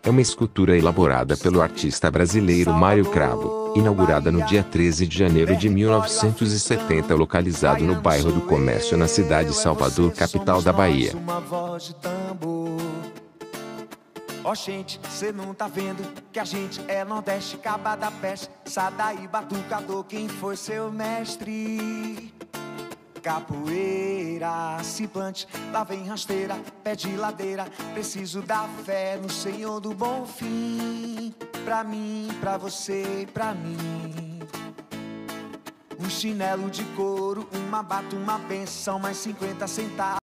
É uma escultura elaborada pelo artista brasileiro Mário Cravo, inaugurada no dia 13 de janeiro de 1970, localizado no bairro do Comércio, na cidade de Salvador, capital da Bahia. Ó gente, cê não tá vendo que a gente é Nordeste, Caba da Peste, Sadaí, Batucador, quem foi seu mestre? Capoeira, ciplante, lá vem rasteira, pé de ladeira, preciso da fé no Senhor do Bom Fim. Pra mim, pra você e pra mim. Um chinelo de couro, uma bata, uma benção, mais 50 centavos.